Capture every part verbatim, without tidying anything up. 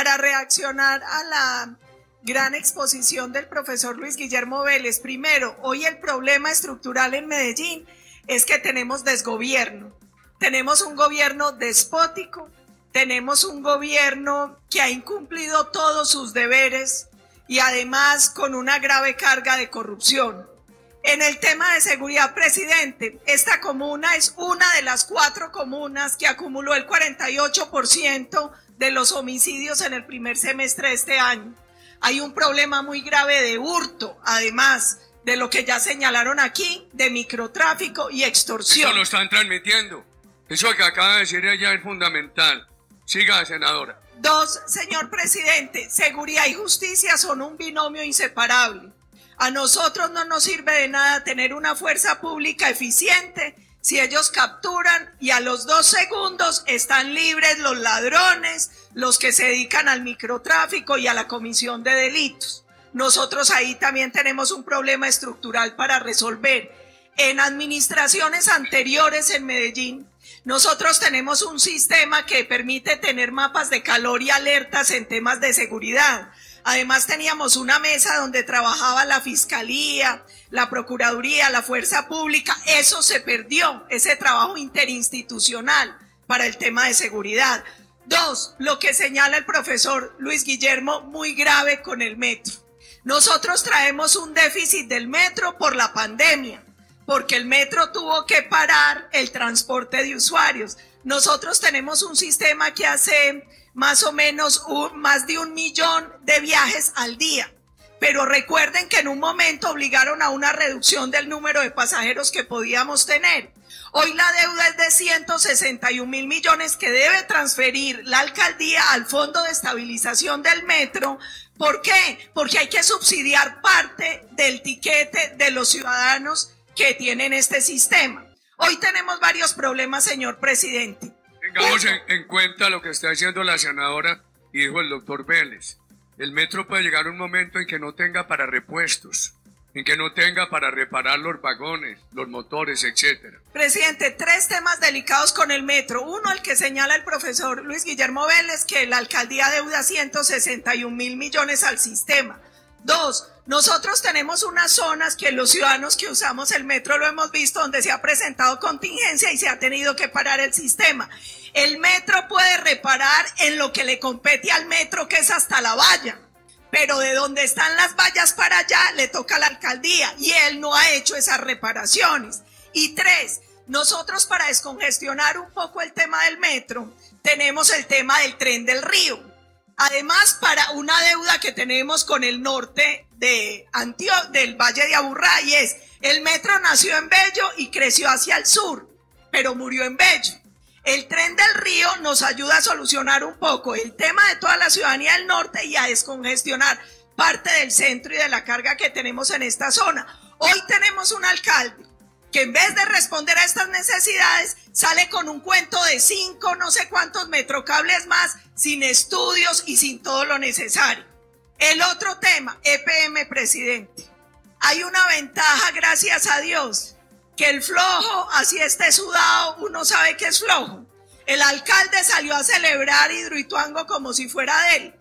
para reaccionar a la gran exposición del profesor Luis Guillermo Vélez. Primero, hoy el problema estructural en Medellín es que tenemos desgobierno. Tenemos un gobierno despótico, tenemos un gobierno que ha incumplido todos sus deberes y además con una grave carga de corrupción. En el tema de seguridad, presidente, esta comuna es una de las cuatro comunas que acumuló el cuarenta y ocho por ciento de los homicidios en el primer semestre de este año. Hay un problema muy grave de hurto, además de lo que ya señalaron aquí, de microtráfico y extorsión. Eso lo están transmitiendo. Eso que acaba de decir ella es fundamental. Siga, senadora. Dos, señor presidente, seguridad y justicia son un binomio inseparable. A nosotros no nos sirve de nada tener una fuerza pública eficiente si ellos capturan y a los dos segundos están libres los ladrones, los que se dedican al microtráfico y a la comisión de delitos. Nosotros ahí también tenemos un problema estructural para resolver. En administraciones anteriores en Medellín, nosotros tenemos un sistema que permite tener mapas de calor y alertas en temas de seguridad. Además teníamos una mesa donde trabajaba la Fiscalía, la Procuraduría, la Fuerza Pública. Eso se perdió, ese trabajo interinstitucional para el tema de seguridad. Dos, lo que señala el profesor Luis Guillermo, muy grave con el metro. Nosotros traemos un déficit del metro por la pandemia, porque el metro tuvo que parar el transporte de usuarios. Nosotros tenemos un sistema que hace más o menos un, más de un millón de viajes al día. Pero recuerden que en un momento obligaron a una reducción del número de pasajeros que podíamos tener. Hoy la deuda es de ciento sesenta y un mil millones que debe transferir la alcaldía al Fondo de Estabilización del Metro. ¿Por qué? Porque hay que subsidiar parte del tiquete de los ciudadanos que tienen este sistema. Hoy tenemos varios problemas, señor presidente. Tengamos en, en cuenta lo que está diciendo la senadora y dijo el doctor Vélez. El metro puede llegar a un momento en que no tenga para repuestos, en que no tenga para reparar los vagones, los motores, etcétera. Presidente, tres temas delicados con el metro. Uno, el que señala el profesor Luis Guillermo Vélez, que la alcaldía deuda ciento sesenta y un mil millones al sistema. Dos, nosotros tenemos unas zonas que los ciudadanos que usamos el metro lo hemos visto, donde se ha presentado contingencia y se ha tenido que parar el sistema. El metro puede reparar en lo que le compete al metro, que es hasta la valla, pero de donde están las vallas para allá le toca a la alcaldía y él no ha hecho esas reparaciones. Y tres, nosotros para descongestionar un poco el tema del metro, tenemos el tema del tren del río. Además, para una deuda que tenemos con el norte de Antio- del Valle de Aburrá, y es, el metro nació en Bello y creció hacia el sur, pero murió en Bello. El tren del río nos ayuda a solucionar un poco el tema de toda la ciudadanía del norte y a descongestionar parte del centro y de la carga que tenemos en esta zona. Hoy tenemos un alcalde que en vez de responder a estas necesidades sale con un cuento de cinco, no sé cuántos metrocables más, sin estudios y sin todo lo necesario. El otro tema, E P M, presidente. Hay una ventaja, gracias a Dios, que el flojo, así esté sudado, uno sabe que es flojo. El alcalde salió a celebrar Hidroituango como si fuera de él.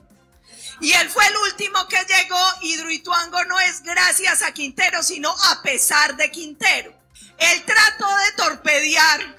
Y él fue el último que llegó. Hidroituango no es gracias a Quintero, sino a pesar de Quintero. Él trató de torpedear.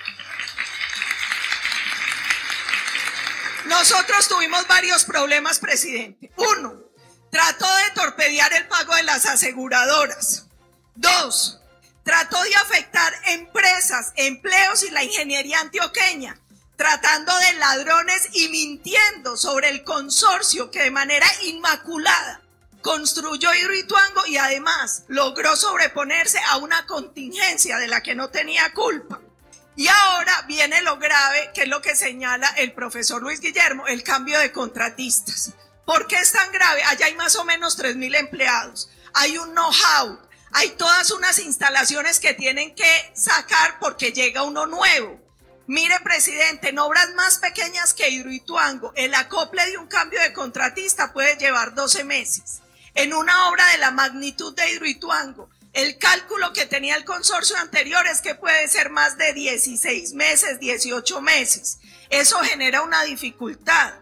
Nosotros tuvimos varios problemas, presidente. Uno, trató de torpedear el pago de las aseguradoras. Dos, trató de afectar empresas, empleos y la ingeniería antioqueña, tratando de ladrones y mintiendo sobre el consorcio que de manera inmaculada construyó Hidroituango y además logró sobreponerse a una contingencia de la que no tenía culpa. Y ahora viene lo grave, que es lo que señala el profesor Luis Guillermo, el cambio de contratistas. ¿Por qué es tan grave? Allá hay más o menos tres mil empleados, hay un know-how, hay todas unas instalaciones que tienen que sacar porque llega uno nuevo. Mire, presidente, en obras más pequeñas que Hidroituango, el acople de un cambio de contratista puede llevar doce meses. En una obra de la magnitud de Hidroituango, el cálculo que tenía el consorcio anterior es que puede ser más de dieciséis meses, dieciocho meses. Eso genera una dificultad.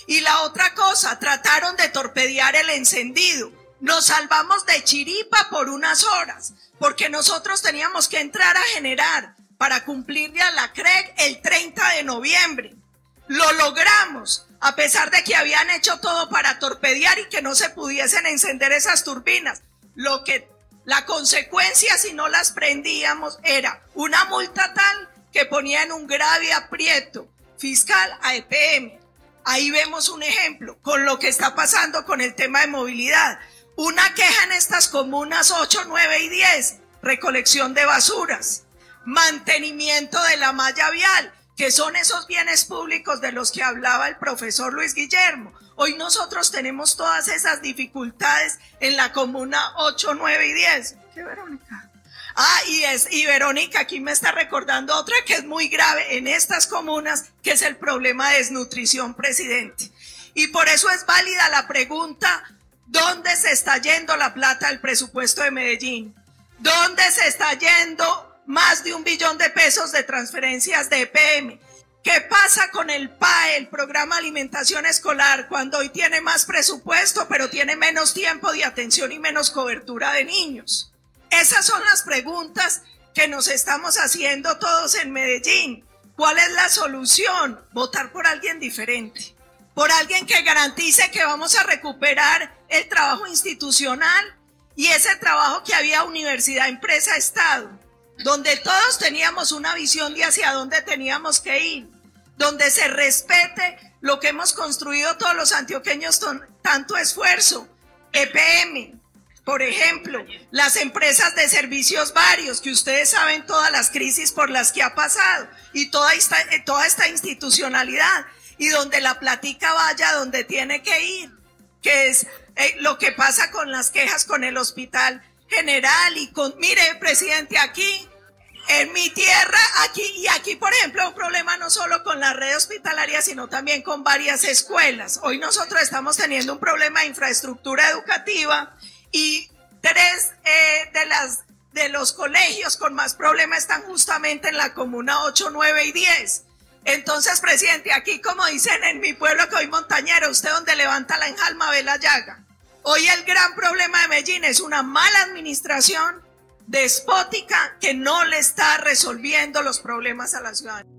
Y la otra cosa, trataron de torpedear el encendido. Nos salvamos de chiripa por unas horas, porque nosotros teníamos que entrar a generar para cumplirle a la C R E G el treinta de noviembre. Lo logramos, a pesar de que habían hecho todo para torpedear y que no se pudiesen encender esas turbinas. Lo que, la consecuencia, si no las prendíamos, era una multa tal que ponía en un grave aprieto fiscal a E P M. Ahí vemos un ejemplo con lo que está pasando con el tema de movilidad. Una queja en estas comunas ocho, nueve y diez, recolección de basuras, mantenimiento de la malla vial, que son esos bienes públicos de los que hablaba el profesor Luis Guillermo. Hoy nosotros tenemos todas esas dificultades en la comuna ocho, nueve y diez. ¿Qué, Verónica? Ah, y, es, y Verónica aquí me está recordando otra que es muy grave en estas comunas, que es el problema de desnutrición, presidente. Y por eso es válida la pregunta, ¿dónde se está yendo la plata del presupuesto de Medellín? ¿Dónde se está yendo más de un billón de pesos de transferencias de E P M? ¿Qué pasa con el P A E, el Programa de Alimentación Escolar, cuando hoy tiene más presupuesto, pero tiene menos tiempo de atención y menos cobertura de niños? Esas son las preguntas que nos estamos haciendo todos en Medellín. ¿Cuál es la solución? Votar por alguien diferente, por alguien que garantice que vamos a recuperar el trabajo institucional y ese trabajo que había universidad, empresa, Estado, donde todos teníamos una visión de hacia dónde teníamos que ir, donde se respete lo que hemos construido todos los antioqueños con tanto esfuerzo. E P M, por ejemplo, las empresas de servicios varios, que ustedes saben todas las crisis por las que ha pasado, y toda esta, toda esta institucionalidad, y donde la platica vaya donde tiene que ir, que es eh, lo que pasa con las quejas con el Hospital General y con, mire, presidente, aquí, en mi tierra, aquí, y aquí, por ejemplo, un problema no solo con la red hospitalaria, sino también con varias escuelas. Hoy nosotros estamos teniendo un problema de infraestructura educativa, y tres eh, de, las, de los colegios con más problemas están justamente en la comuna ocho, nueve y diez. Entonces, presidente, aquí como dicen en mi pueblo que hoy montañero, usted donde levanta la enjalma ve la llaga. Hoy el gran problema de Medellín es una mala administración despótica que no le está resolviendo los problemas a la ciudadanía.